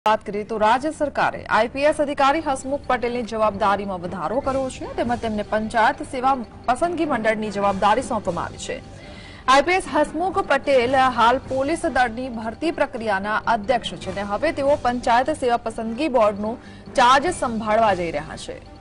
વાત કરીએ તો રાજ્ય સરકારે આઈપીએસ અધિકારી હસમુખ પટેલની જવાબદારીમાં વધારો કર્યો છે તેમજ તેમને પંચાયત સેવા પસંદગી મંડળની જવાબદારી સોંપવામાં આવી છે। આઈપીએસ હસમુખ પટેલ હાલ પોલીસ દળની ભરતી પ્રક્રિયાના અધ્યક્ષ છે અને હવે તેઓ પંચાયત સેવા પસંદગી બોર્ડનો ચાર્જ સંભાળવા જઈ રહ્યા છે।